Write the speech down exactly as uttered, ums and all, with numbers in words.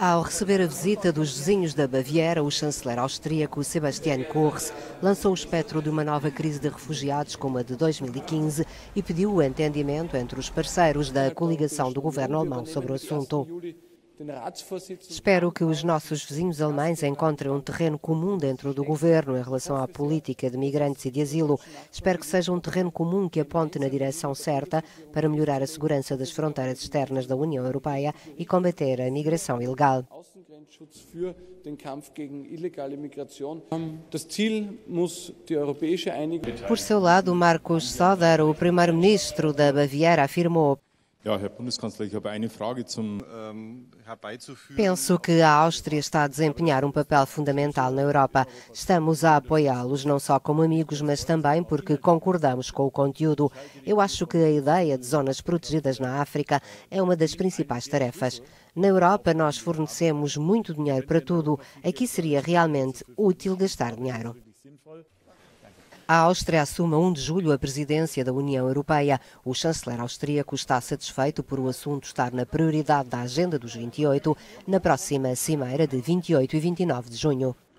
Ao receber a visita dos vizinhos da Baviera, o chanceler austríaco Sebastian Kurz lançou o espectro de uma nova crise de refugiados como a de dois mil e quinze e pediu o entendimento entre os parceiros da coligação do governo alemão sobre o assunto. Espero que os nossos vizinhos alemães encontrem um terreno comum dentro do governo em relação à política de migrantes e de asilo. Espero que seja um terreno comum que aponte na direção certa para melhorar a segurança das fronteiras externas da União Europeia e combater a migração ilegal. Por seu lado, Markus Söder, o primeiro-ministro da Baviera, afirmou: Penso que a Áustria está a desempenhar um papel fundamental na Europa. Estamos a apoiá-los não só como amigos, mas também porque concordamos com o conteúdo. Eu acho que a ideia de zonas protegidas na África é uma das principais tarefas. Na Europa, nós fornecemos muito dinheiro para tudo. Aqui seria realmente útil gastar dinheiro. A Áustria assume a um de julho a presidência da União Europeia. O chanceler austríaco está satisfeito por o assunto estar na prioridade da agenda dos vinte e oito na próxima cimeira de vinte e oito e vinte e nove de junho.